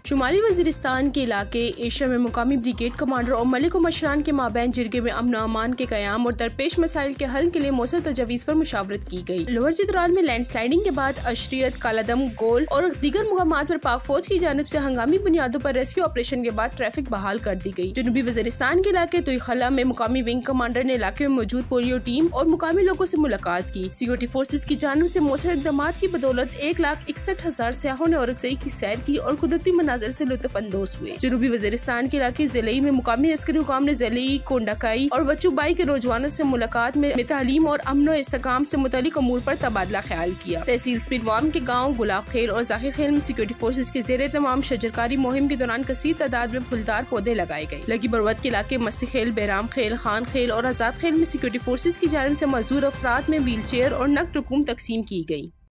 शुमाली वजीरिस्तान के इलाके एशिया में मुकामी ब्रिगेड कमांडर और मलिक मशरान के माबैन जिरगे में अमन अमान के कयाम और दरपेश मसाइल के हल के लिए मौसर तजावीज़ पर मुशावरत की गई। लोअर चित्राल में लैंडस्लाइडिंग के बाद अशरियत, कालादम, गोल और दीगर मुकामात पर पाक फौज की जानिब से हंगामी बुनियादों पर रेस्क्यू ऑपरेशन के बाद ट्रैफिक बहाल कर दी गई। जनूबी वजीरिस्तान के इलाके तुईखला में मुकामी विंग कमांडर ने इलाके में मौजूद पोलियो टीम और मुकामी लोगों से मुलाकात की। सिक्योरिटी फोर्सेज की जानिब से मौसर इक़दाम की बदौलत 1,61,000 सयाहों ने औरंगज़ई की सैर की और कुदरती मनाज़िर से लुत्फ़ अंदोज़ हुए। जनूबी वज़ीरिस्तान के इलाके ज़िलई में मुकामी अस्करी हुकाम ने ज़िलई, कोंडाकाई और वचूबाई के नौजवानों से मुलाकात में तालीम और अमन और इस्तेकाम से मुतालिक अमूर पर तबादला ख्याल किया। तहसील स्पीडवाम के गाँव गुलाब खेल और जाहिर खेल में सिक्योरिटी फोर्सेज के ज़ेरे तमाम शजरकारी मुहिम के दौरान कसीर तादाद में फूलदार पौधे लगाए गए। लगी बरवत के इलाके मस्ती खेल, बैराम खेल, खान खेल और आजाद खेल में सिक्योरिटी फोर्सेज की जानिब से मजदूर अफराद में व्हील चेयर और नकद रकूम तकसीम की गई।